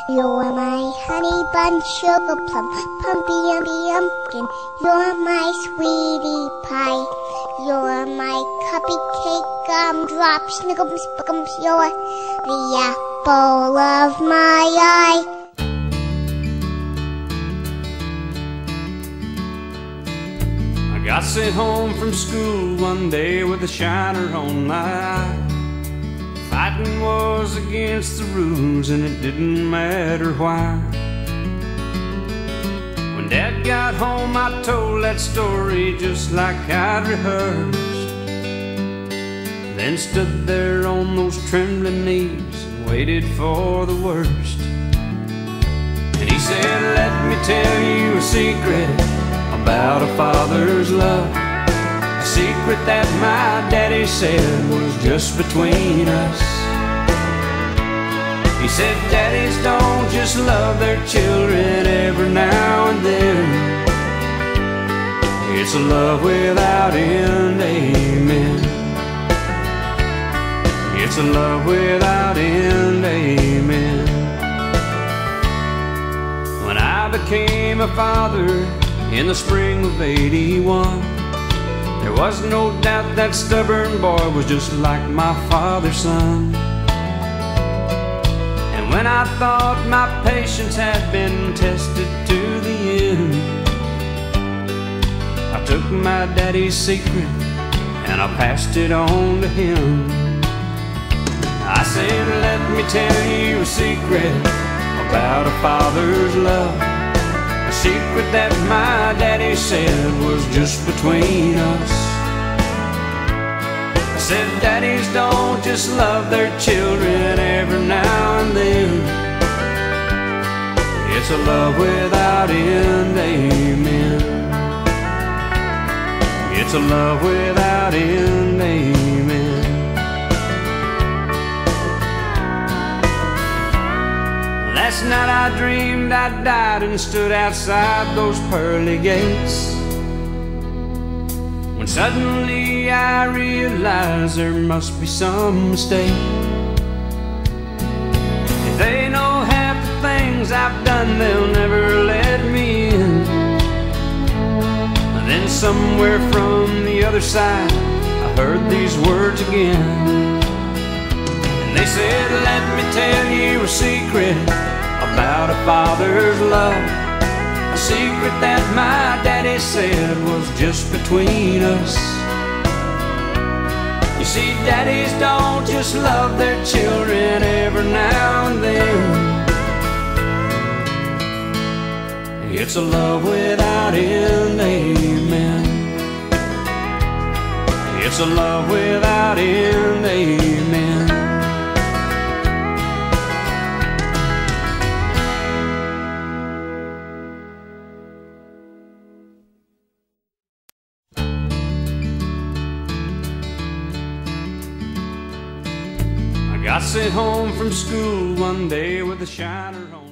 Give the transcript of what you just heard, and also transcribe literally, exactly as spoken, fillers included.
You're my honey bun, sugar plum, pumpy umby umpkin. You're my sweetie pie. You're my cupcake, gumdrop, snickums, bookums. You're the apple of my eye. I got sent home from school one day with a shiner on my eye. Fighting was against the rules and it didn't matter why. When Dad got home I told that story just like I'd rehearsed, then stood there on those trembling knees and waited for the worst. And he said, let me tell you a secret about a father's love, a secret that my daddy said was just between us. He said, daddies don't just love their children every now and then. It's a love without end, amen. It's a love without end, amen. When I became a father in the spring of eighty-one, there was no doubt that stubborn boy was just like my father's son. And when I thought my patience had been tested to the end, I took my daddy's secret and I passed it on to him. I said, let me tell you a secret about a father's love, a secret that my daddy said was just between us. I said, daddies don't just love their children every now and then. It's a love without end, amen. It's a love without end, amen. Last night I dreamed I died and stood outside those pearly gates, when suddenly I realized there must be some mistake. If they know half the things I've done, they'll never let me in. And then somewhere from the other side I heard these words again. And they said, let me tell you a secret about a father's love, a secret that my daddy said was just between us. You see, daddies don't just love their children every now and then. It's a love without end, amen. It's a love without end, amen. I got sent home from school one day with a shiner on.